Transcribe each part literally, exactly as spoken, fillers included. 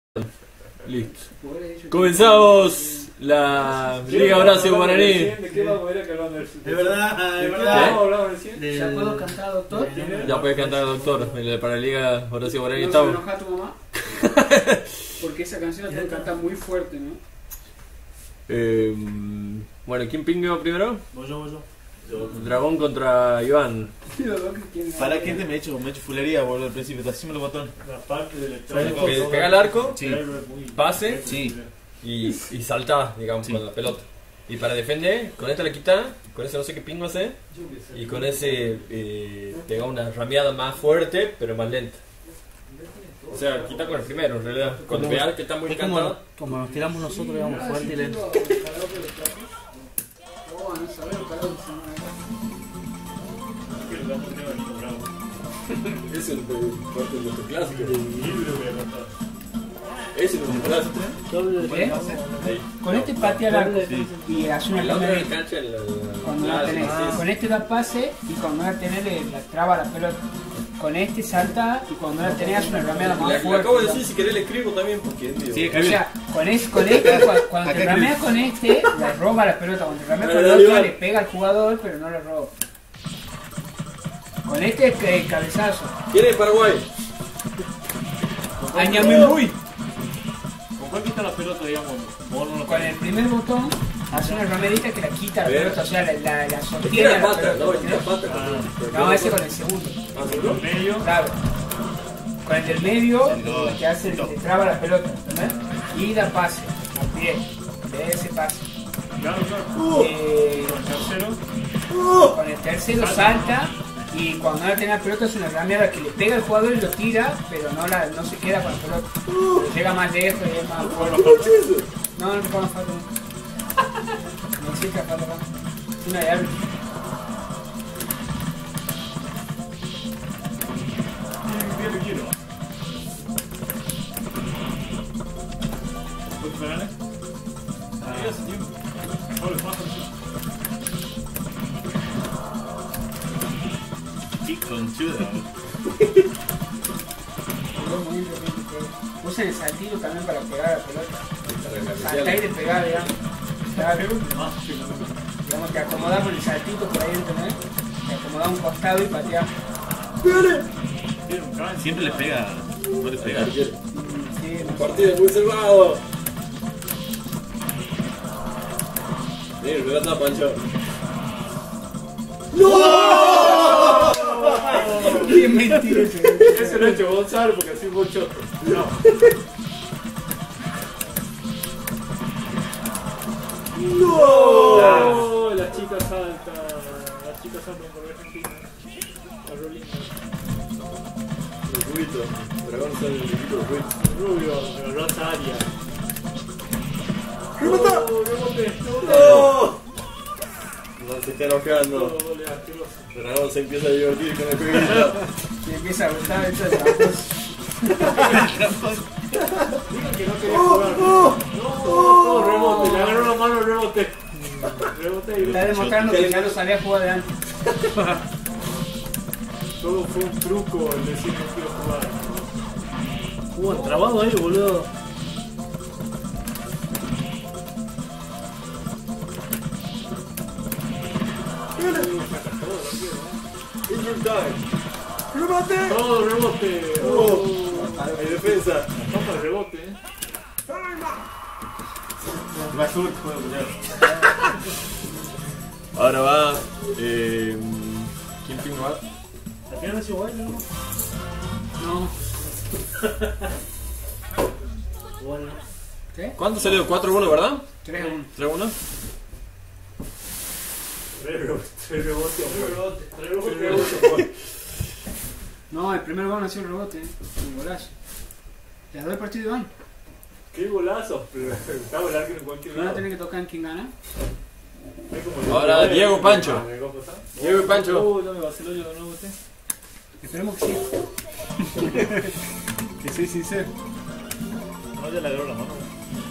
Listo. Comenzamos la Liga Horacio Guaraní. ¿De qué vamos a ver acá hablando del De verdad, de ¿De qué verdad. vamos a hablar recién? Del- ¿Ya puedo cantar, doctor? Ya puedes cantar, doctor. Para la Liga Horacio Guaraní ¿No se estamos. enoja tu mamá? Porque esa canción la tengo que cantar muy fuerte, ¿no? Eh, bueno, ¿quién pingo primero? Voy yo, voy yo. Dragón contra Iván. ¿Para qué te me he hecho? Me he hecho fulería, boludo, al principio. Decime los botones. La parte del Pe- Pega el arco, Sí. pase Sí. y, y salta, digamos, Sí. con la pelota. Y para defender, con esta la quita, con ese no sé qué pingo hace, y con ese eh, pega una rameada más fuerte, pero más lenta. O sea, quita con el primero, en realidad. Cuando Como- veas que está muy Es como, cantado. como nos tiramos nosotros, digamos, fuerte y lento. Oh, no sabés lo carajo que se llama. Ese es el parte de nuestro clásico. Ese es nuestro clásico. ¿Eh? Con este patea el arco y hace una La otra primera. cancha en la. Cuando no la tenés. Con este da pase y cuando no la tenés le la traba la pelota. Con este salta y cuando no la tenés hace una rameada Le, más le fuerte. acabo de decir, si querés le escribo también, porque es medio. Sí, O sea, con, es, con este, cuando, cuando te Acá rameas con este, le roba la pelota. Cuando te rameas con el Dale, dale, otro, dale. le pega al jugador, pero no le roba. Con este es que- cabezazo. ¿Quién es Paraguay? Añame muy. ¿Con cuál quita la pelota, digamos? Vos no lo Con el primer botón hace una ramerita que la quita la Bien. pelota, o sea, la, la, la Le sostiene tira a la la pata, no, le pelota. tira la pata. No, ese con el segundo. Ah, ¿seguro? en medio. Claro. Con el del medio, lo que hace es que traba la pelota, ¿entendés? Y da pase, al pie, de ese pase. Claro, claro. Eh, El tercero. con el tercero salta y cuando no la tiene la pelota es una rameada que le pega al jugador y lo tira, pero no, la, no se queda con la pelota. Pero llega más lejos y es más fuerte. No, no te pongas falta. No existe falta. No. Una de árbitro. Bien, bien, quiero. ¿Puedes pegarle? Ah, ese tiempo. Doble paso, sí. Qué conchuda. Usen el saltillo también para pegar a la pelota. Saltar y de pegar, digamos. Claro. Ah, sí, no, no. Digamos, te acomodás con el saltito por ahí, ¿entendés? Te acomodás a un costado y pateás. Tiene un cancha. Siempre le pega. No le pega. Sí, no sé. Partido muy cerrado. Mira, me da Pancho. Qué mentira ese. Ese lo he hecho Gonzalo porque así fue choto. No. ¡No! La chica salta. La chica salta por Argentina. La Rolina. El cubito. Dragón sale el equipo de cubito. Rubio, de Rosaria. ¡Remata! ¡Oh, rebote! ¡Rebote! ¡No! No se está enojando. Doble asqueroso. Dragón se empieza a divertir con el cubito. Me empieza a gustar esto de trampas. Digan que no quería jugar. No, no, rebote. Le agarró la mano el rebote. Rebote y Está demostrando que ya no sabía jugar de antes. todo fue un truco el decir no quiero jugar. Hubo trabado ahí, boludo. Injury time. ¡Remate! Todo rebote. Oh. Oh. Hay defensa. Toma el rebote, eh. Basur, juego, ya. Ahora va. Eh, ¿Quién pingo va? Al final no es igual, ¿no? No. Bueno. ¿Qué? ¿Cuánto salió? cuatro uno, ¿verdad? tres a uno. tres uno. Tres rebotes. Tres rebotes. Tres rebotes. Tres rebotes. No, el primer gol no ha sido el rebote, ¿eh? El golazo. ¿Les doy el partido, Iván? Qué golazo. Pero estaba el arco en cualquier ¿Van a lado. tener que tocar en quién gana? Es como el- Ahora Diego Pancho. ¿Me copo, está? Diego y Pancho. Uh, no me vaciló yo de nuevo usted. Esperemos que sí. Que soy sincero. No, ya le agarró la mano.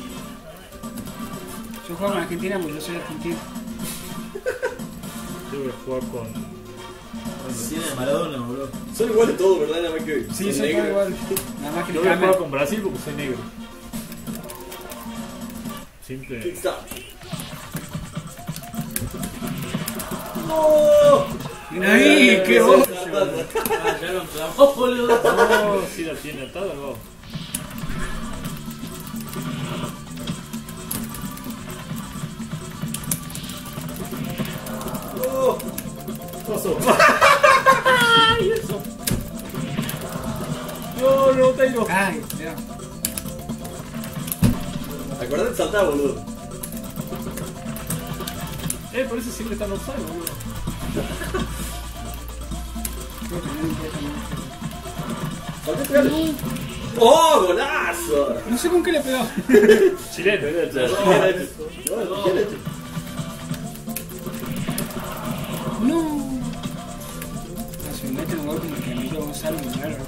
Yo juego con Argentina porque yo soy argentino. Yo voy a jugar con. Tiene Maradona, boludo. Son iguales todos, ¿verdad? Nada más que. Sí, son soy negros. igual. Nada más que Yo le voy a cambian. jugar con Brasil porque soy negro. simple. Kickstart. Mira ahí, qué bueno. oso. Ah, ya lo clavó, boludo. No, sí la tiene atada, no. Pasó. No, no, Tairo. Ay, Dios. Acordate de saltar, boludo. Eh, por eso siempre están offside, boludo. Salté, pegale. ¡Oh, golazo! No sé con qué le pegó. Chileno. No. No, si me mete un gol como que a mí lo sale muy raro.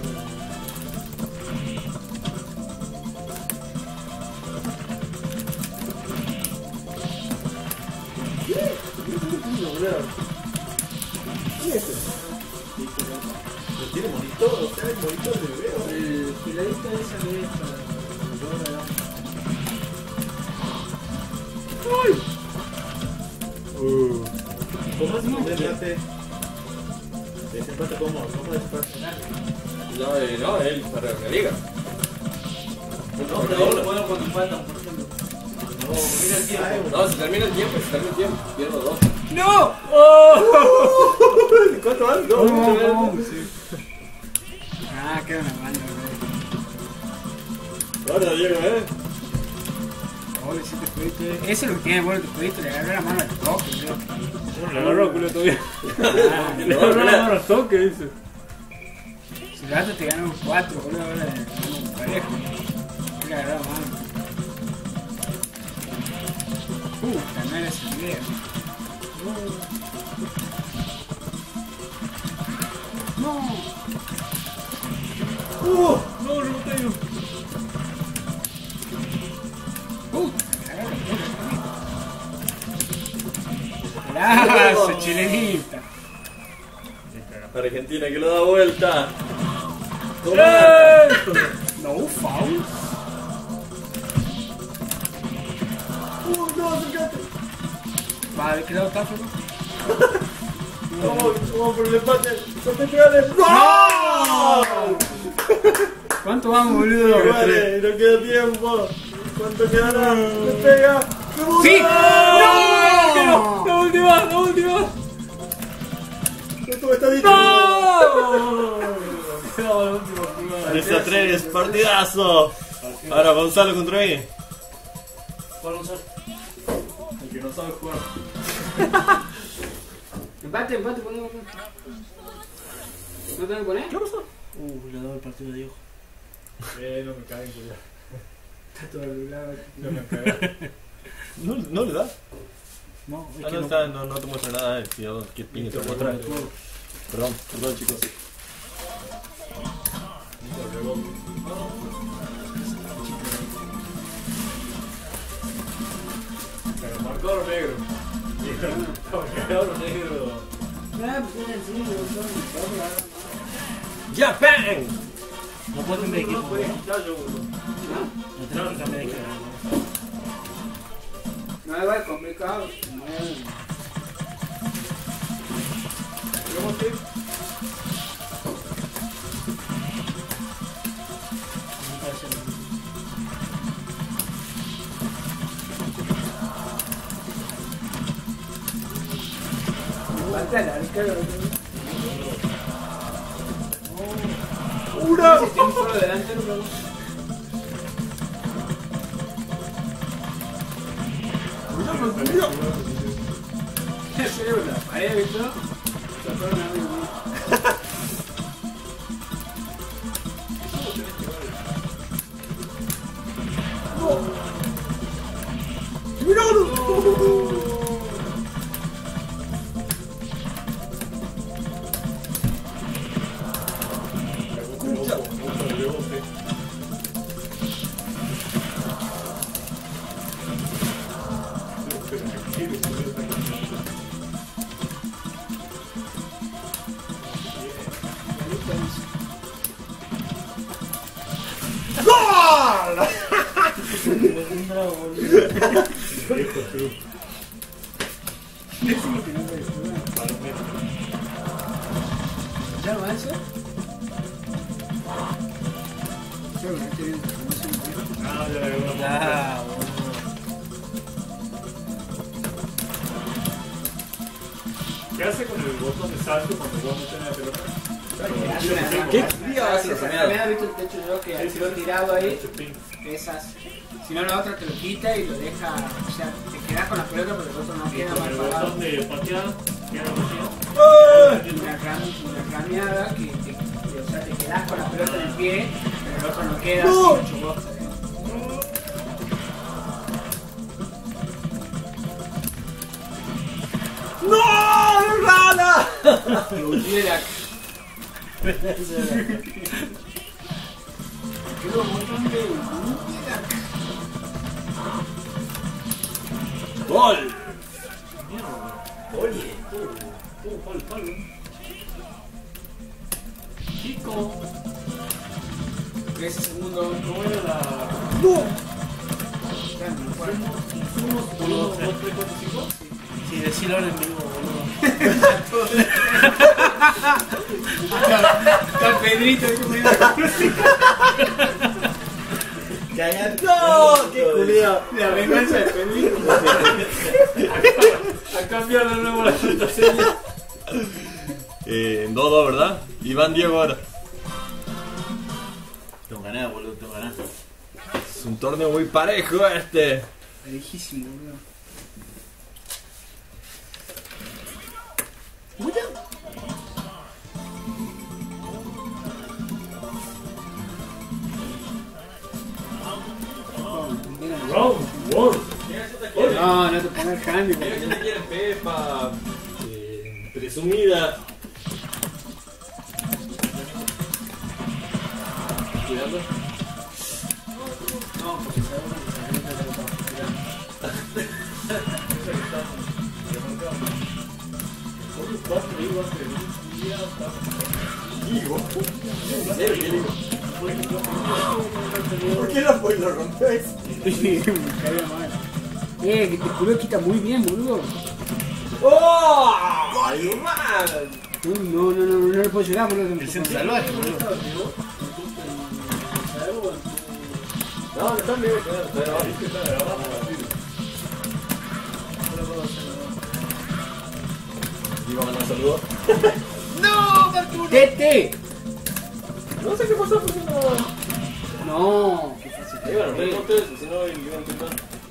¿Tiene monitor? O sea, el monitor de video. El filadito de esa vez para... Uh. ¿Cómo es un desempate? Desempate cómo? ¿Cómo desempate? No, eh, no, él para la liga. No, pero ahora podemos cuando empatan, por ejemplo. No, mira el tiempo. No, se termina el tiempo, se termina el tiempo. Pierdo dos. ¡No! ¿Cuánto van? No, No, no, sí. Ah, queda una banda, güey. ahora Diego, eh. Pobre, si te fuiste. Ese es lo que tiene, bueno, te fuiste, le agarró la mano al toque, creo. Bueno, le agarró el culo todavía. Ah, Le agarró la mano al toque, dice. si el gato te ganó un cuatro, boludo, ahora le ganó un parejo. Le agarró la mano. Puta, no era esa idea. No. Uh, No, no tengo. Puta, cagada. Gracias, chilenita. Argentina que lo da vuelta. ¡Eh! No, foul. Uh, no, acércate. Va, ¿de qué lado está, Fernando? Vamos, vamos por el empate. ¡Salté, pegale! ¡No! ¿Cuánto vamos, boludo? Vale, no queda tiempo. ¿Cuánto quedará? ¡Me pega! ¡Me ¡Sí! ¡No! ¡No! ¡La última! ¡La última! ¡Esto está dicho! ¡No! No, la última jugada. tres a tres, partidazo. Ahora Gonzalo contra mí. ¿Cuál Gonzalo? El que no sabe jugar. Empate, empate, ponemos. ¿No tengo que poner? ¿Qué pasó? Uh, le ha dado el partido a Diego. Eh, no me caguen, cuidado. Está todo nublado. No me caguen. No, no le da. No, es Ah, que no, no. está, no, no te muestra nada, eh. Cuidado, que piña te muestra. Perdón, perdón chicos. Pero marcó lo negro. Marcó lo negro. Ah, pues era el cine, ¡Japan! No puedo cambiar de equipo. puede quitar yo, boludo. No tengo que cambiar de equipo. No me va a complicado. ¿Cómo que? Falta el arquero. ¡Una! Si tiene un solo delantero, pero... ¡Mira! Se le la pared, ¿viste? Se fueron a ver. ¡Gol! Me bravo, boludo. Viejo tú. Decime que no puedes jugar. Palomero. ¿Ya avanza? Claro, no estoy viendo información. Ah, ya le veo una Ah, moneda. ¿Qué hace con el botón de salto cuando vos metes en la pelota? ¿Qué día hace la Me rameada? ha visto el techo yo que Sí, lo he sí, sí. tirado ahí, Chupín. esas. Si no, la otra te lo quita y lo deja. O sea, te quedas con la pelota porque el otro no Y queda con mal el parado. botón de patear, ¿qué hago patear? Una, ram, una rameada que, te, que, o sea, te quedas con la pelota en el pie, pero el otro no queda así ocho boxes. ¡No! ¡Rana! Que huyera. Quedó un montón de huyera. ¡Gol! Oye, tú, tú, palo, palo. Chico, trece segundos. ¿cómo era la...? ¡No! ¿Insumos? ¿Uno, dos, tres, cuatro, cinco? Sí, decirlo en vivo, boludo. Está Pedrito, que me da ¡No! ¡Qué culiao! la venganza de Pedrito. A cambiar de nuevo la contraseña. Eh, en dos dos, ¿verdad? Iván Diego ahora. Tengo ganas, boludo, tengo ganas. Es un torneo muy parejo este. Lejísimo, boludo. Round one. No, no te pongas handy. Mira que te quiere Pepa. eh, presumida. Cuidando. No, porque ¿En serio? ¿Qué digo? ¿Por qué no pues lo rompes? me caía mal. Eh, que te juro quita muy bien, boludo. ¡Oh! ¡Ay, man! No, no, no, no, no le puedo llegar, boludo. El centro salvaje, boludo. No, no están bien, pero Iba a mandar un saludo. ¡Tete! No sé qué pasó, porque no. No, qué fácil. Ahí van a romper ustedes, si no, iban a intentar.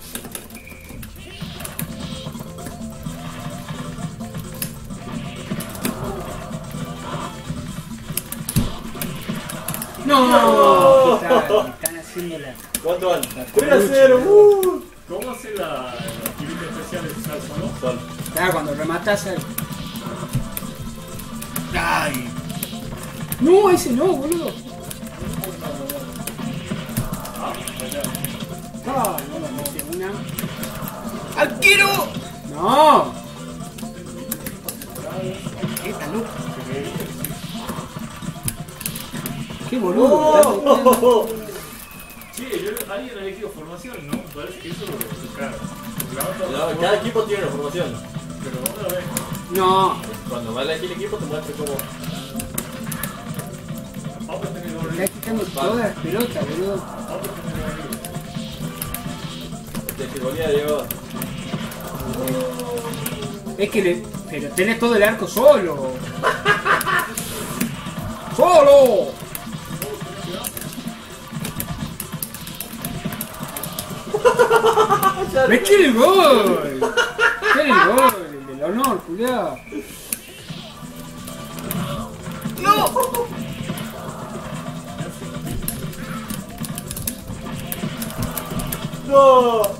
No, ¿qué tal? Me están haciendo la. ¿Cuánto van? tres a cero, uh. ¿Cómo hace la, la actividad especial de salsa, no? Son. Claro, cuando rematas ahí. ¡Ay! No, ese no, boludo. Ah, no, no, no, una. ¡Arquero! No. ¿Qué tal, loco? Qué boludo. ¡Oh! Sí, yo, alguien ha elegido formación, ¿no? Parece que eso lo claro. No, cada equipo tiene una formación. Pero otra vez. No. Cuando va a elegir el equipo, te muestra cómo. Vamos a tener Me doble. está quitando todas las pelotas, boludo. Vamos a tener doble. Te figuría, Diego. Es que le. Pero tenés todo el arco solo. ¡Solo! ¡Me quiere el gol! ¡Quiere el gol! El del honor, culiao. ¡No!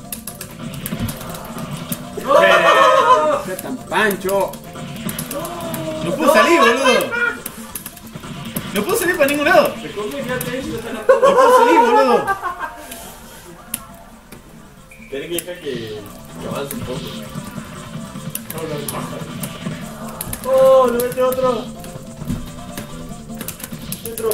¡No! ¡Sea tan pancho! ¡No puedo salir, boludo! ¡No puedo salir para ningún lado! Te conviene ya te hizo ¡No puedo salir, boludo! Tenés que dejar que, que avance un poco. habla de pájaro. ¡Oh! ¡Le mete otro! ¡Otro!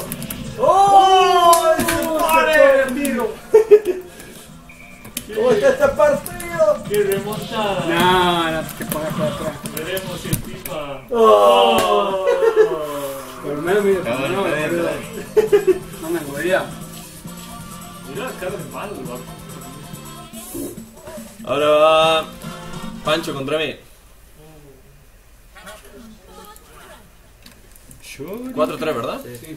¡Oh! ¡Se pone el tiro! ¿Cómo está este partido? ¡Qué remontada! No, no te pongas por atrás. Veremos si el FIFA. ¡Oh! Por lo menos mira, Cabrón, no, cadena. boludo. No me acuerdo. Mirá la cara de malo, loco. Ahora va Pancho contra mí. cuatro tres, ¿verdad? Sí.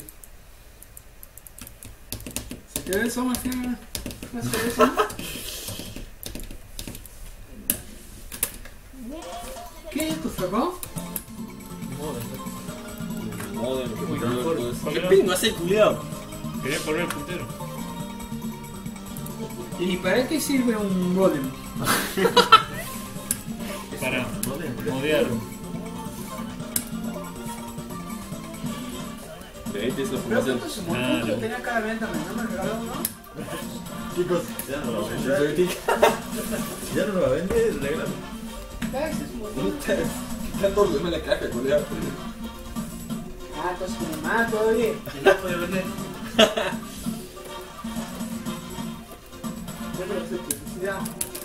Si te ves, vamos a hacer una una cerveza. ¿Qué es tu flaco? ¿Qué pingo hace culiao? Quería poner el puntero. ¿Y para qué sirve un golem? Para modear. De ahí empieza la Pero formación. esto es un montón, lo tenía cada venta, ¿no me regaló uno? Chicos, ya no lo vende. Si ya no lo vende, regálalo. Ah, ese es un montón. Está todo en la caja, culiao. Ah, entonces como más todavía. Ya puede vender. Yo creo que es publicidad.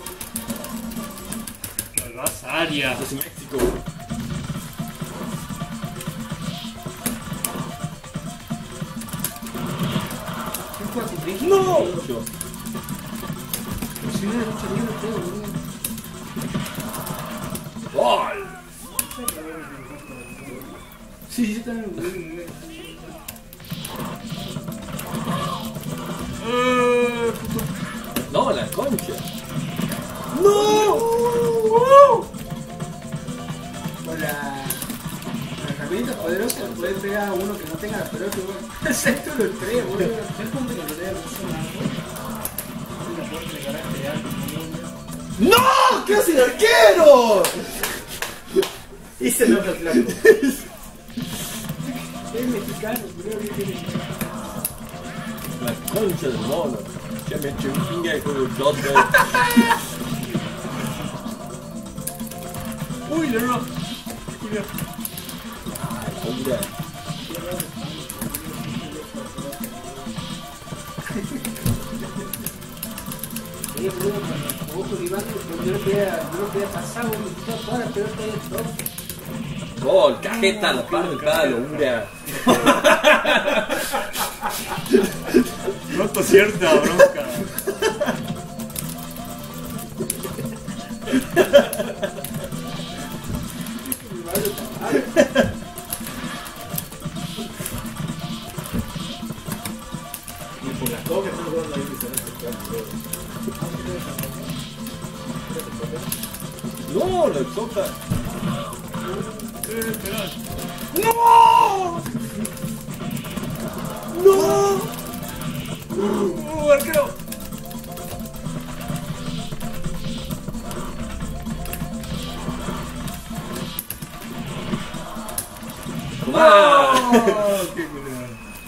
La raza aria. Es México. ¿Qué fue así, Ricky? ¡No! Si no, no sabía lo que era, boludo. ¡Gol! Sí, yo también, boludo. No, la concha. Con la, la herramienta poderosa le puedes pegar a uno que no tenga la pelota, igual. Excepto los tres, boludo. Es punto que lo vea, no sé nada. ¡No! ¿Qué hace el arquero? Y se enoja el flaco. Es mexicano, boludo. La concha del mono. Ya me eché un pinga con el dot, güey. Uy, le erró. Hombre. Sí, boludo, cuando jugó con Iván, yo no podía, no podía pasar, boludo. Me quitó toda la pelota ahí el top. Gol, cajeta, la par del palo, hombre. Pronto cierta bronca. Y por las cosas que están jugando ahí, que se No, la toca. Eh, esperad. ¡No! ¡No! ¡Uh, arquero! ¡Ah! ¡Qué culero!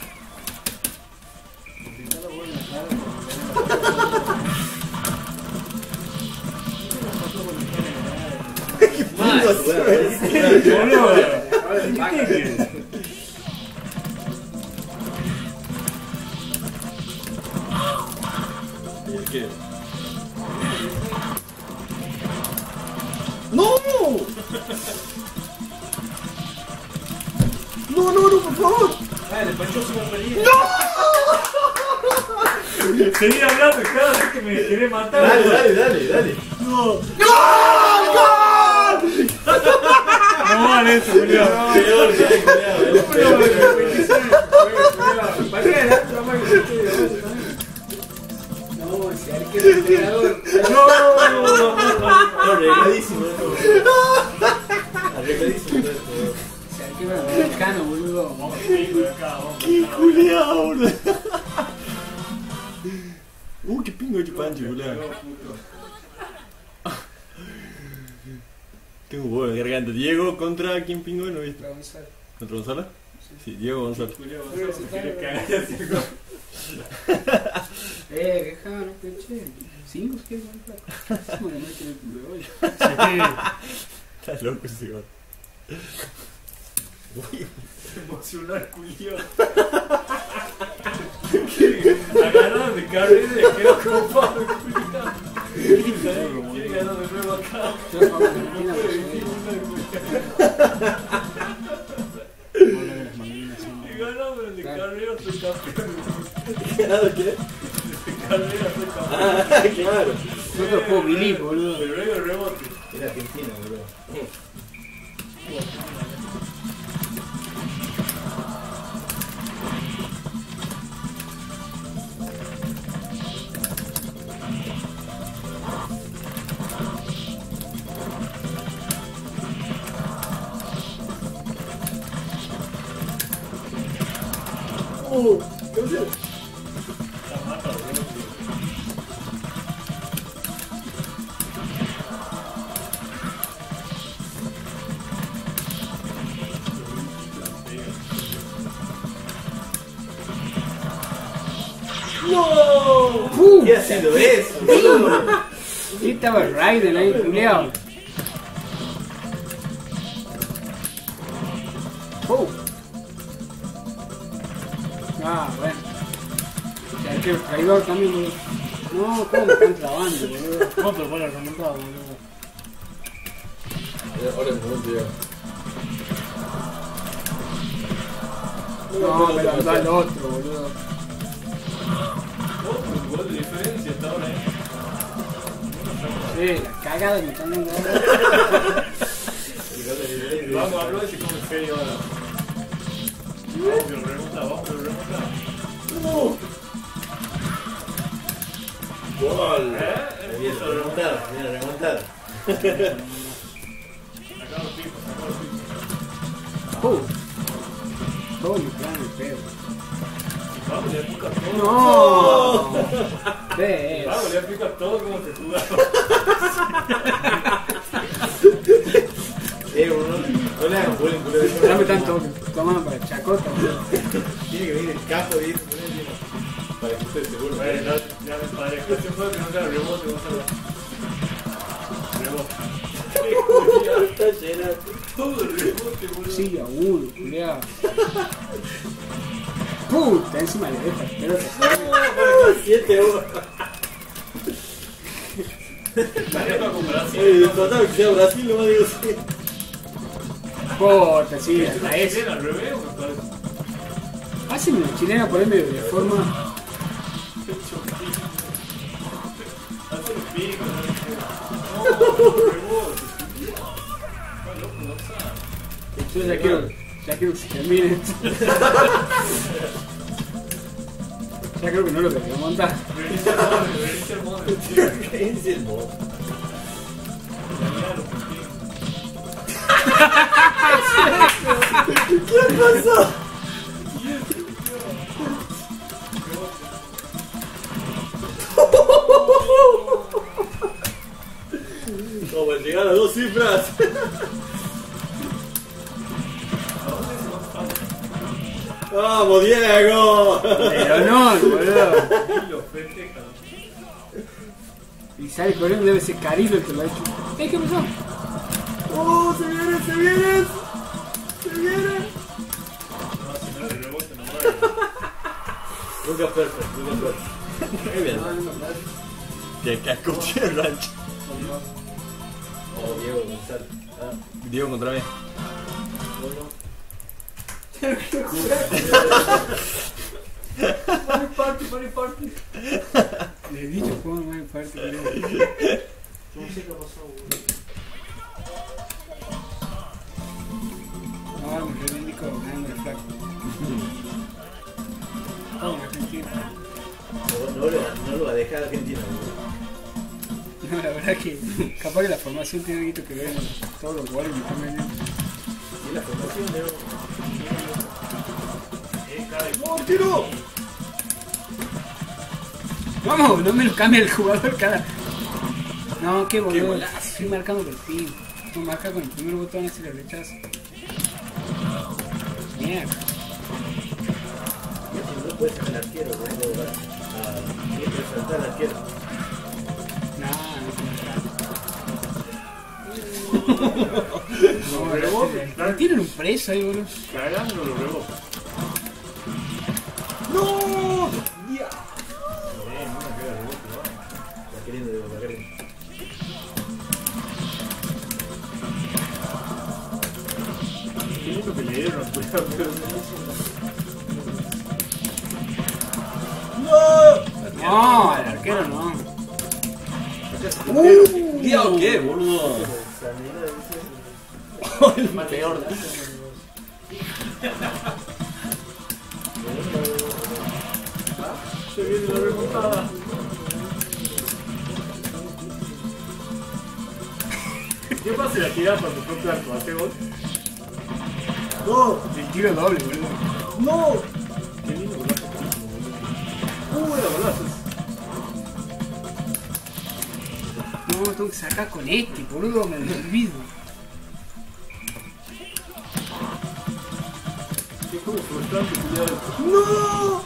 ¿Y el qué? ¡No! ¡No, no, no, por favor! Vale, Pancho se va a pedir. Seguí hablando cada vez que me quiere matar. Dale, dale, dale, dale. No. ¡Gol! ¡Gol! No vale eso, Julio. Peor que hay, No, ese arquero es pegador. No, arregladísimo esto. Arregladísimo esto. Ese arquero es mexicano, boludo. Vamos a ir por acá, vamos por ¡Qué acá. culiao, boludo! Uh, qué pingo hecho Pancho, culiao. Tengo un huevo en la garganta. Diego contra quién pingo, ¿no viste? ¿Contra Gonzalo? Sí, Diego Gonzalo. Julio, vos sos- quiere que haga así, ¿no? Eh, deja, no te eché. Cinco, si quieres, no me meten el culo de olla. Está loco ese güey. Emocional, Julio. Agarraron de carrera y quiero copar, Julio. Quiere quedando de nuevo acá. Yo juego con Argentina, pero soy- Hola de las Malvinas, sí. Y ganó, pero de carrera soy campeón. ¿Ganado qué? De carrera soy campeón. Ah, claro. Yo otro juego Billy, boludo. Pero luego el rebote. Era Argentina, boludo. Uh, ¿qué pasó? Está mata, boludo. ¡No! ¡Pum! ¿Qué ha sido eso, boludo? Sí, estaba el Raiden ahí, culiao. ¡Pum! Ah, bueno. Ya que el traidor también, boludo. No, ¿cómo me están trabando, boludo? Otro para la remontada, boludo. Ahora es momento ya. No, me lo da el otro, boludo. Otro gol de diferencia hasta ahora, eh. Sí, la cagada me están dando ahora. Vamos a hablar y se come feo ahora. Vamos que lo remonta, vamos que lo remonta. ¡Gol! ¿Eh? Bien, remontada, bien, remontada. Sacá los picos, sacá los picos. ¡Pum! Todo me quedan el pedo. Vamos, le pica todo. ¡No! ¿Ves? Vamos, le pica todo como se juega. Eh, boludo, no le hagan bullying, boludo. Dame tanto tomando para chacota, boludo. Tiene que venir el cajo y eso, para que esté seguro. Bueno, ya, ya me paré. Este juego que no sea rebote, vamos a ver. Rebote. Está llena. Todo el rebote, boludo. Sí, a uno, culiao. Puta, encima le deja el pelota. siete horas. Vale, para comprar así. Eh, total, que sea Brasil, nomás digo sí. Puta, sí, ¿Es una hasta eso. chilena al revés o me parece? Haceme una chilena por ahí medio de forma. Hace los picos, no, rebote. Está loco, no sabe. Yo ya quiero, ya quiero que se termine esto. Ya creo que no lo quería montar. Reinicia el modem, reinicia el modem. ¿Qué es el mod? Ya, los picos. ¿Qué pasó? Como al llegar a dos cifras. ¡Vamos, Diego! Pero no, boludo. Y los festejan. Y sale corriendo, debe ser Carilo el que lo ha hecho. ¿Eh, qué pasó? ¡Oh, se viene, se viene! ¡Se viene! No, si no el rebote no muere. Nunca perfecto, nunca perfecto. Muy bien. Que casco tiene el rancho. Oh, Diego González. Ah, Diego contra mí. bueno. Party, party, party, party. Le he dicho juego más fuerte, boludo. No sé qué ha pasado, boludo. No, me reivindico ganando el flaco. Oh, Argentina. No, no, lo- no lo va a dejar Argentina, boludo. No, la verdad que capaz que la formación tiene algo que ver en todos los goles. Me están vendiendo. Y la formación, Diego. Eh, cae. ¡No, tiro! Vamos, no me lo cambia el jugador cada. No, qué boludo. golazo. Estoy marcando perfil. No marca con el primer botón, así le rechazo. Mierda. No puedes sacar al arquero, boludo. Ah, tienes que saltar al arquero. No, no se me Los rebotes, no, tienen un preso ahí, boludo. cagando los rebotes. ¡No! ¡Ya! Eh, no me queda rebote, ¿no? Va queriendo, Diego, va queriendo. murieron, No, el arquero no. ¿Día o qué, boludo? El peor. Se viene la remontada. ¿Qué pasa si la tiras para tu propio arco? ¿Hace gol? ¡No! El tiro doble, boludo. ¡No! Qué lindo golazo. Uh, era golazo. No, tengo que sacar con este, boludo, me lo olvido. Qué juego frustrante, culiado. ¡No!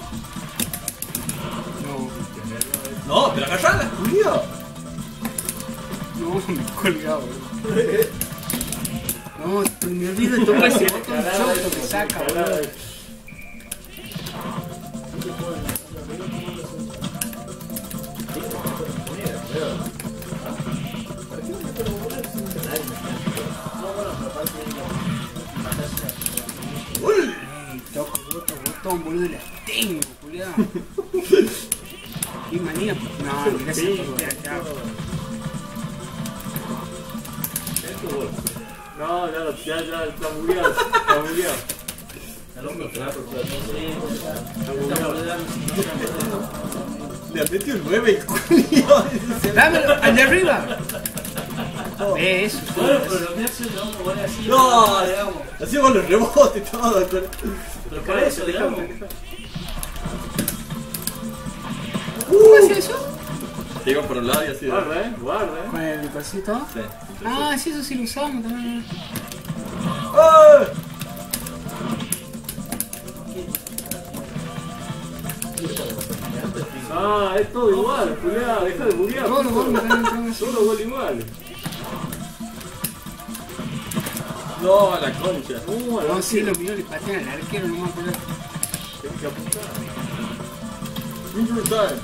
No, No, pero agarrala. ¡Julio! no, me he colgado, boludo. No, me olvido de tocar ese botón choto que saca, boludo. Ey, toco otro botón, boludo, la tengo, culiado. ¿Qué manía? No, gracias por ya, ya. No, ya, lo- ya, ya, está bugueado. Está bugueado. Está bugueado. Le ha metido el nueve y Julio. Dámelo, al de arriba. Ve eso, Bueno, pero me hace el hombro, vale así. No, digamos. hacíamos los rebotes y todo. con- Pero para eso, digamos. ¿Cómo hace eso? Te iba por un lado y así. Guarda, eh, guarda, eh. Con el cosito. Sí. Ah, sí, eso sí lo usamos también. ¡Ah! Ah, es todo igual, culiado, deja de buguear. Todos los goles me dan así. Todos los goles iguales. No, a la concha. Uh, No, sí, los míos le patean al arquero, no me acuerdo. tengo que apuntar. Injury time.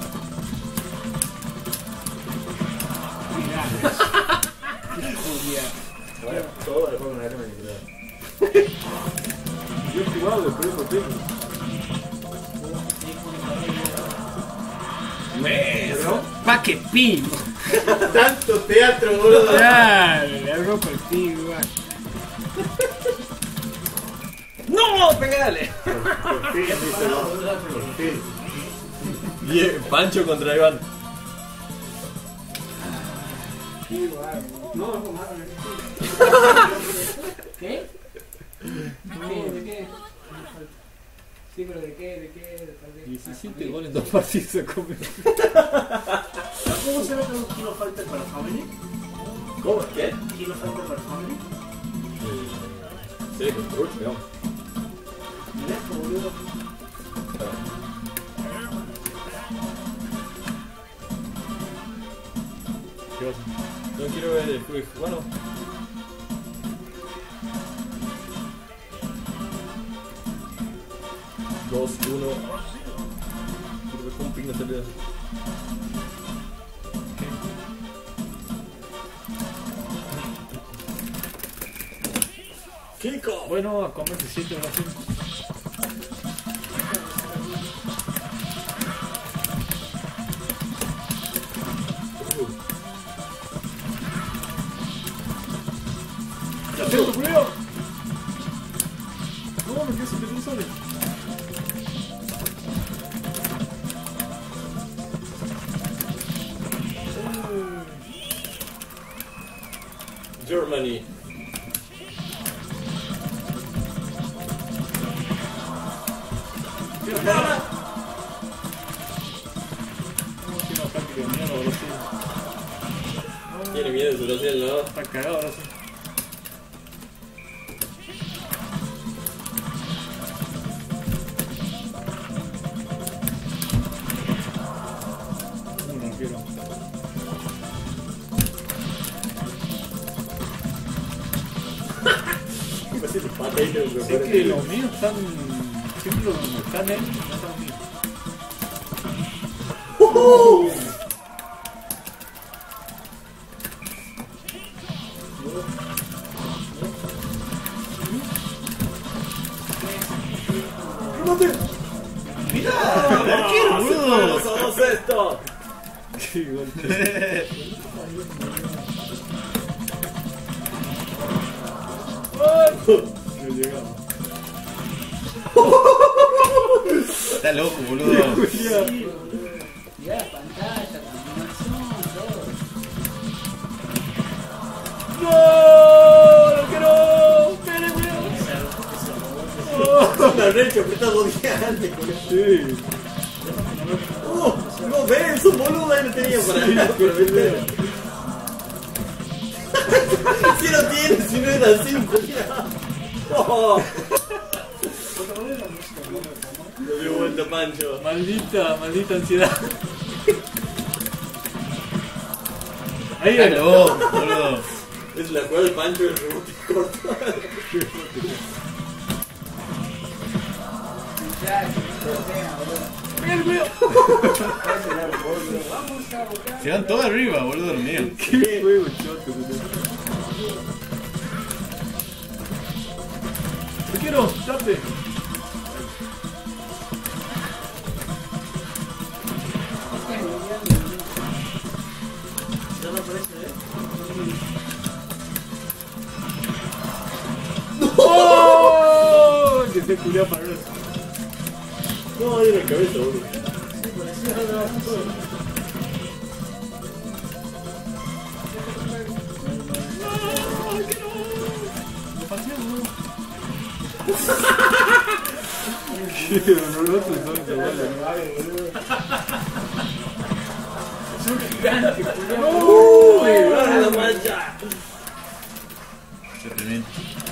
Mirá. Qué jodida. Todo el juego en arma y Yo he jugado, por eso tengo. Pa' que pin. Tanto teatro, boludo. Claro, le rompo el pin, igual. ¡No! ¡Pegale! Por fin, dice no. Por fin. Bien, Pancho contra Iván. ¿Qué? ¿De qué? ¿De qué? Sí, pero ¿de qué? ¿De qué? diecisiete goles en dos partidos se comió. ¿Cómo se ve que un kilo falta para Family? ¿Cómo? ¿Qué? ¿Un kilo falta para Family? Sí, con trucho, digamos. Mirá, boludo. ¿Qué pasa? No quiero ver el juego. Bueno. Dos, uno. Quiero ver cómo pinga salida. Kiko. Bueno, a comer siete Brasil. ¡Ya tengo, Julio! No, me quedé sin meter un solo. Germany. Tiene ataque de mierda, Brasil. Tiene miedo de su Brasil, ¿no? Está cagado Brasil. Un arquero. Sé que los míos están. Siempre los donde están él, no están los míos. Sí, golpe. No llegamos. Está loco, boludo. Ya, pantalla, animación, todo. ¡No! ¡No quiero! ¡Espere, cuidado! Una recha apretado días antes con eso. Sí. ¡Oh! ¡No ves! ¡Un boludo ahí lo tenía para acá! Pero viste. Si no tiene, si no era cinco. ¡Oh! Lo dio vuelta Pancho. Maldita, maldita ansiedad. Ahí Está era. loco, boludo. Es la cual Pancho el rebote corto. Ya, vamos a buscar. Se van todos arriba, boludo, los míos. Qué juego choto. ¡Te quiero! ¡Tape! Ya no aparece, ¿eh? ¡Oh! Que se culió para eso. No, ahí en la cabeza, boludo. Qué doloroso son estos goles. Es un gigante, culiao. ¡Uy! ¡Ahora la mancha! Se termina.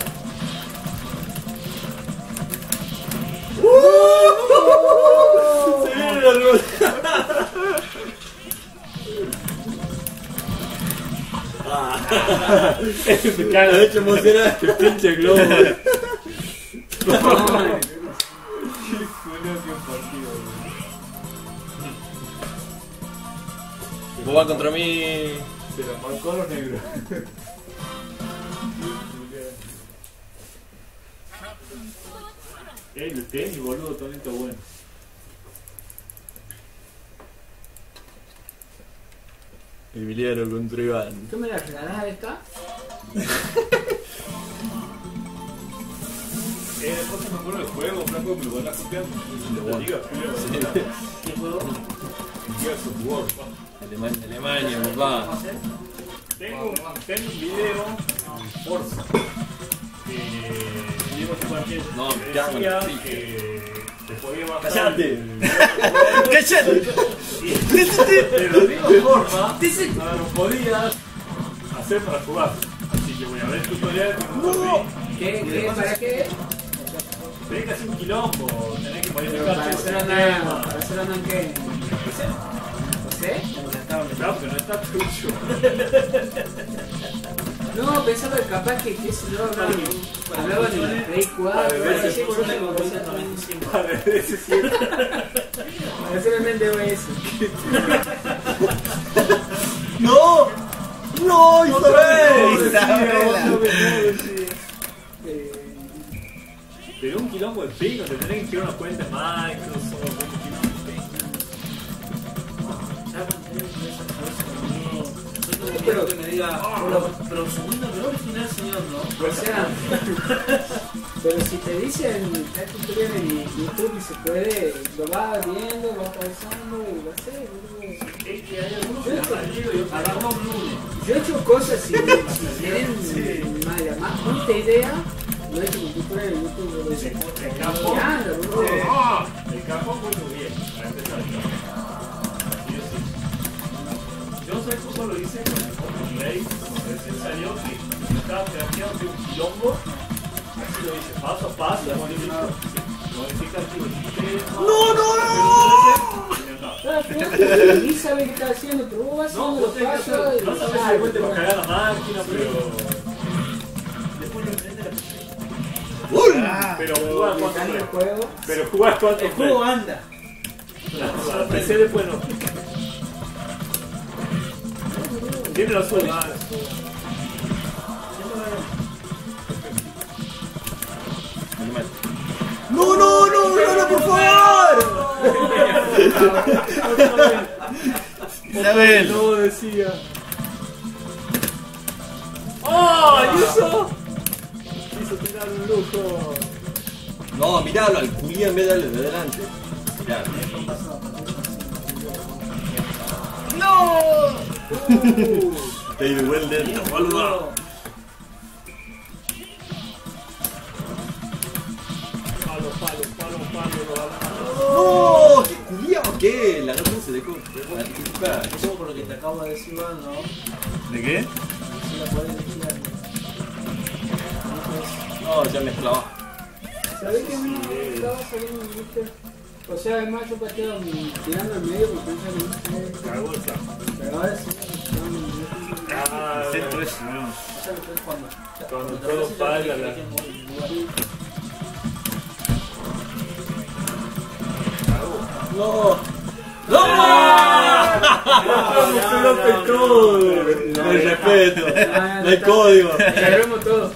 Se viene la rueda. Se caga. De hecho, emocionada. ¡Qué pinche globo! Vos vas contra mí. Se la marcó a los negros. Ey, el tenis, boludo, también está bueno. Emiliano contra Iván. ¿Tú me la regalás esta? Eh, después se me acuerdo del juego, flaco, me lo van a copiar. La liga, ¿Qué juego? Gears of War, pa. Alemania, Alemania, papá. Tengo, tengo un video, Forza. Que digo que cualquier No, que ya, decía bueno, sí. que se podía bajar. ¡Cállate! el- ¡Cállate! De la misma forma, no lo podías hacer para jugar. Así que voy a ver el tutorial que no ¿Qué? ¿Qué? ¿Para qué? tenés que hacer un quilombo, tenés que poner Pero el para cacho hacer en una... tema. ¿Para hacer una qué? ¿No sé? Claro, porque no está tuyo. No, pensaba que capaz que, qué sé yo, hablaban, hablaban en la Play cuatro. Para ver algo si así, Por una como novecientos cosas noventa y cinco. Para ver ese sí. Para solamente O S. ¡No! ¡No, Isabel! Isabela. Eh, Pero un quilombo de pico, te tenés que crear una cuenta en Microsoft, un quilombo de pico. Quiero que me diga, pero, pero segundo, pero original, señor, ¿no? O sea, pero si te dicen hay tutorial en YouTube y se puede, lo vas viendo, lo vas pausando y lo haces, boludo. Es que hay algunos que han salido y otros Hagamos un lunes. Yo he hecho cosas si, si tienen más, la más justa idea, lo he hecho con tutorial en YouTube, boludo. El campo. Y anda, boludo. ¡Ah! El campo muy bien, para empezar el campo. Así es, sí. Yo sé cómo lo hice con el Pokemon Play, cuando recién salió, que estaba creando un quilombo. Así lo hice, paso a paso, modifica, modifica el sistema. ¡No, no, no! Ah, fíjate, ni sabe qué está haciendo, pero vos vas No, haciendo vos los tenés que pasos hacer, y no sabes ah, si cuente para bueno. cagar la máquina, pero... Después lo enfrente la pantalla. Pero Pero jugar me cuánto encanta el fue. juego. Pero jugar cuánto El juego fue. anda. La, la P C después no. Tiene la suya. ¡No, no, no, no, no, por favor! Isabel. No decía. ¡Oh! ¿Y eso? Hizo tirar un lujo. No, miralo al culiá en vez de darle de adelante. Mirá. ¡No! Te di vuelta, boludo. Palo, palo, palo, palo, ¡No! ¿Qué culiá o qué? La noche se dejó anticipar. Eso por lo que te acabo de decir, Iván, ¿no? ¿De qué? Si la podés elegir No, ya me clavó. ¿Sabés que no estaba saliendo un booster? O sea, además yo pateo tirando al medio porque pensé que Cagó el plan. pero ahora sí estaba en el booster. Ah, El centro es, no. Eso lo puedes cuando. Cuando te todo aparece, ya paga te la- eligen un lugar. ¡No! ¡No! ¡Se lo petó! No hay respeto, no hay código. Agarremos todo.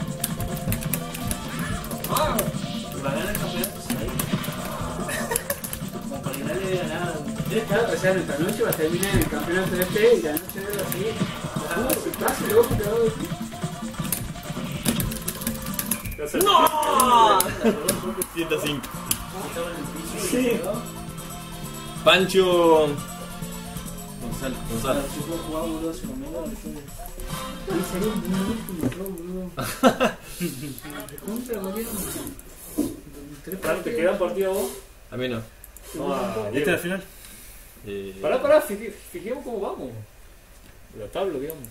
Va a ganar el campeonato, sí, ahí. Como para que nadie diga nada. Claro, o sea, nuestra noche va a terminar en el campeonato de este y la noche de la siguiente. Ah, se pasa y luego te va a decir. Ya se- ¡No! ciento cinco. Estaba en el piso. Sí. ¿no? Pancho. Gonzalo. O Gonzalo. sea, si puedo jugar, boludo, hace conmigo, después. Y sería un último pro, boludo. Contra, boludo. Tres Claro, ¿te partidos. quedan partidos vos? A mí no. No, a ¿Esta es Diego. la final? Eh, Pará, pará, fije- fijemos cómo vamos. La tabla, digamos.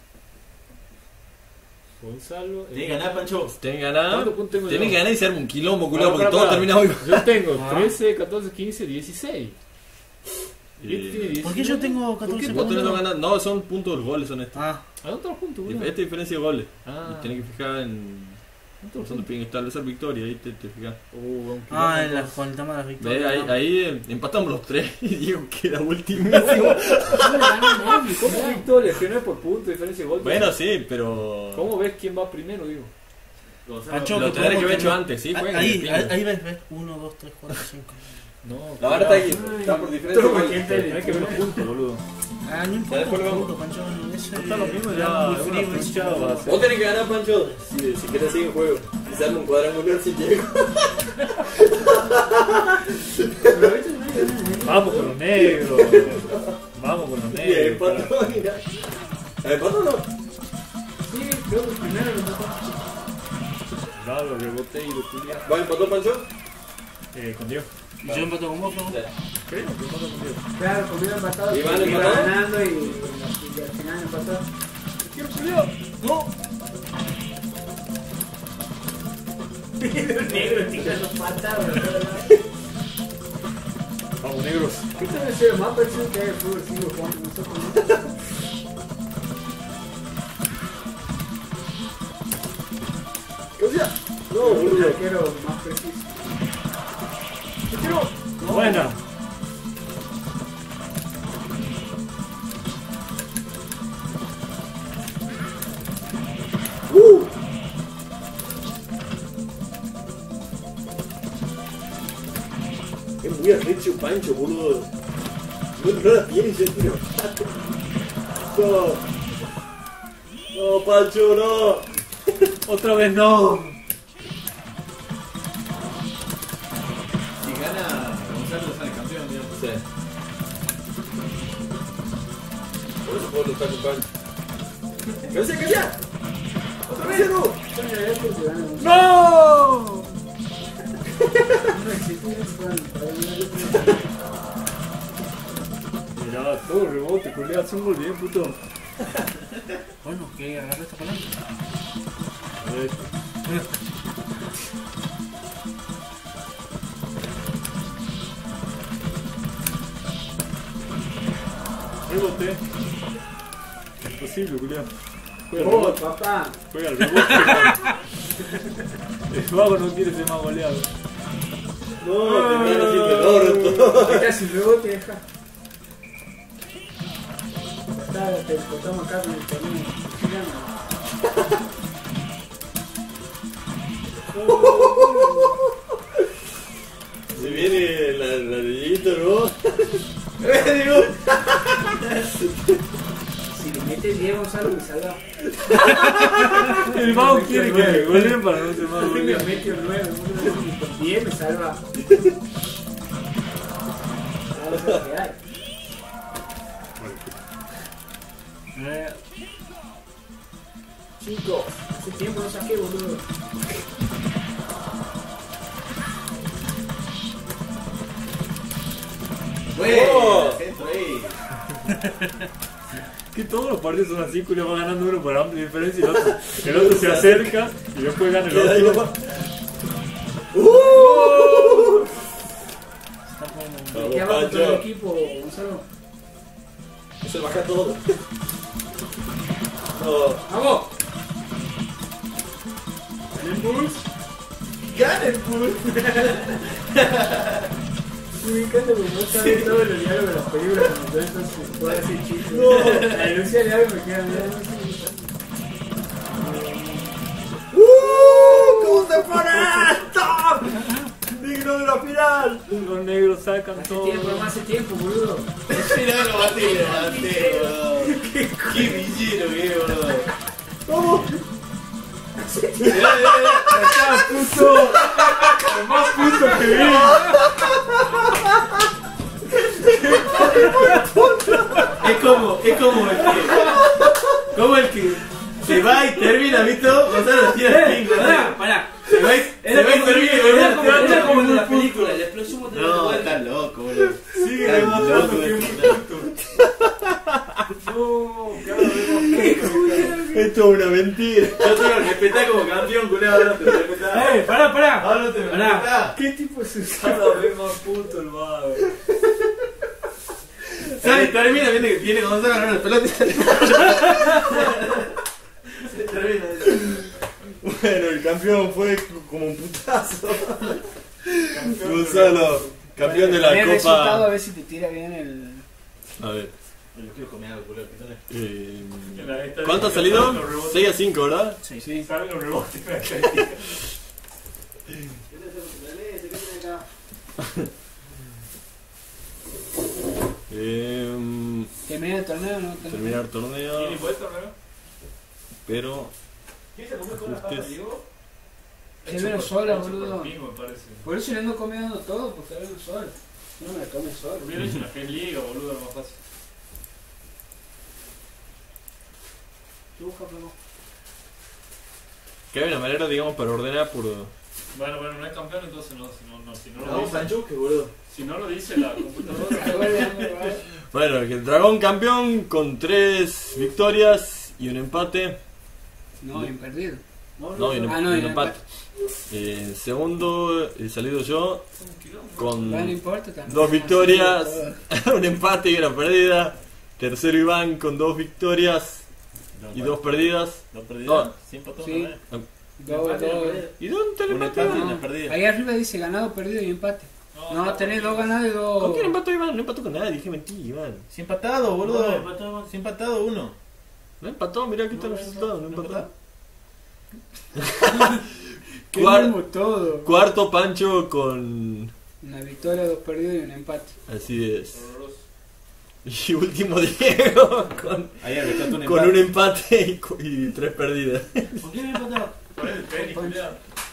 Gonzalo. Tiene que ganar, Pancho. Tienen que ganar. ¿Cuántos puntos tengo Tienen yo? que ganar y se arma un quilombo, culo, Pará, porque pará, todo pará. termina hoy. Yo tengo Ah. trece, catorce, quince, dieciséis. Y este tiene Eh, diecinueve. ¿Por qué yo tengo ¿Por qué catorce vos tenés puntos? que ganar. No, son puntos de goles, son estos. Ah, ¿A dónde estamos juntos, boludo? Esta diferencia de goles. Ah. Y tenés que fijar en. Por donde tienen que establecer victoria, ahí te, te fijas. Uh, un ah, en kilómetro. la, con el tema de las Ve, victorias. ahí, ¿no? ahí eh, empatamos los tres y Diego queda último. ¿Cómo victoria? Que no es por punto, diferencia de gol. Bueno, sí, pero. ¿Cómo ves quién va primero, digo? Pancho, Lo que tendré que haber podemos hecho tener- antes, sí, Ah, jueguen. Ahí, que ahí, pingo. ahí ves, ves. uno, dos, tres, cuatro, cinco. No. La barra está aquí, está por diferencia de Toma, goles. ¿quién te- Tenés que ver los puntos, boludo. Ah, no importa. después lo punto, Pancho. Eso Está lo mismo, es ya. muy Una frío, eso. pinchada va a ser. Vos tenés que ganar, Pancho, si, si querés seguir en juego. Y se arma un cuadrangular sin Diego. Vamos con los negros. Vamos con los Y negros. carajo. empató, mira. ¿Empató o no? Sí, creo que primero lo mató. Dalo, rebote y lo Julián. ¿Va, empató, Pancho? Eh, con Dios. Y yo empato con vos, ¿no? Creo que empató con Dios. Claro, conmigo empatado. ¿Y van iba empatados? ganando y, y al final empató. No. El negro tirando patas, boludo. Vamos, negros. Esto debe ser más parecido que el fútbol cinco jugando nosotros, ¿no? ¿Qué sea? No, Un boludo. arquero más preciso. Buena. Uh. Es muy arrecho Pancho, boludo. No, no la tiene y se tira. No. No, Pancho, no. Otra vez no. Si gana, Gonzalo sale campeón, digamos. Sí. Por eso puedo luchar con Pancho. ¡Que se calla! ¡Otra vez no! Son el arco que gana. ¡No! No existe eso, bueno, para mí Mirá, todo rebote, Julián. Hace un gol bien, puto. Bueno, que agarre esta palanca. A ver. Rebote. Imposible, Julián. Juega al Oh, rebote. papá. Juega al rebote. El vago no quiere ser más goleado. No, te están haciendo el orto. Acá sin rebote, deja. Está, te cortamos acá con el torneo. Se viene la, la de Dieguito, ¿no? Digo, Si le metes diez, Gonzalo, me salva. El Mau quiere que me goleen para no ser más Si me goleado. mete un nueve, con diez me salva. Vamos a ver qué hay. Eh, Chico, hace tiempo no saqué, boludo. bueno, esto ahí. Que todos los partidos son así, Julio va ganando uno por amplia diferencia y el otro, el otro se acerca y después gana el Queda ahí otro. nomás. ¡Uh! ¿De qué Vamos, abajo todo el Pancho. equipo, Gonzalo? Se baja todo. No. ¡Vamos! Ganen, pues. Sí, me encanta porque no saben todos los diálogos de las películas cuando entonces puedo decir chistes. No. La denuncia de algo me queda mirando. ¡Uh! ¿Cómo se pone esto? Digno de la final. Los negros sacan Hace todo. tiempo, no hace tiempo, boludo. Mirá, lo batí, lo batí, boludo. Qué villero que es, boludo. ¿Cómo? Mirá, mirá, mirá. Acá, puto. Lo más puto que vi. Es como, es como el que. Como el que se va y termina, ¿viste? Gonzalo tira el pingo. Pará, pará. Se va y, se va y termina y Era como, vuelve era a como en tirar. la película, la explosión de la No, vuelta. estás loco, boludo. Sigue Estás demostrando loco, que es un boludo. puto. No, cada vez más. Esto es una mentira. Yo te lo respetás como campeón, culero. Ahora no te respetás. ¡Eh, pará, pará! Ahora no te Pará. respetás. ¿Qué tipo de suicidio? Cada vez más puto el vago. ¿Sabes? Termina viendo que tiene Gonzalo ganar las pelotas. Se termina. Bueno, el campeón fue como un putazo. Gonzalo, campeón de la Ve el resultado a Copa. ver si te tira bien el. A ver. Yo quiero comer algo, culero. Eh, En la estadística ¿Cuánto ha salido? salen los rebotes. seis a cinco, ¿verdad? Sí, sí. Salen los rebotes en la estadística. Eh, ¿Termina el torneo o no? terminar ¿Quién torneo, impuesto, no? pero ¿Quién se come con la papa, Ustedes- Diego? Se ve sola, boludo. Mismo, me parece. Por eso le ando comiendo todo, porque era un sol. No me la come solo. Hubiera hecho una G Liga, boludo, era más fácil. Tú, Jacobo. que hay una manera, digamos, para ordenar por... Bueno, bueno, no es campeón, entonces no, si no, no, si no lo Vamos, dice, Sanchuque, boludo. si no lo dice la computadora. Se vuelve a jugar. Bueno, el dragón campeón con tres victorias y un empate. No, bien perdido. No, y un, Ah, no, y y un un empate. Eh, segundo, he salido yo con No, no importa también. dos victorias, un empate y una perdida. Tercero Iván con dos victorias y dos perdidas. ¿Dos perdidas? No. ¿Sí empató? Sí. ¿no? Dos, dos. ¿Y dónde está el Un empate? empate y Iván? una perdida. Ahí arriba dice ganado, perdido y empate. No, tenés dos ganados y dos. ¿Con quién empató Iván? No empató con nadie, dije mentira, Iván. Sí empatado, boludo. No, empató. Sí empatado uno. No empató, mirá aquí están los resultados, no ¿No empató. Qué Cuar- mismo todo. Cuarto Pancho con... Una victoria, dos perdidos y un empate. Así es. Horroroso. Y último Diego con, Ahí rescató un con empate. un empate y, cu- y tres perdidas. ¿Con quién empató? ¿Cuál es el tenis, culiao?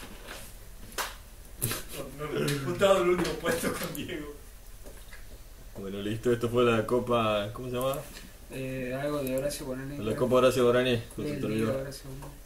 No, no, disputado el último puesto con Diego. Bueno, listo, esto fue la Copa... ¿Cómo se llama? Eh, algo de Horacio Guaraní. La Copa Horacio Guaraní. El Consultorio. día de Horacio Guaraní.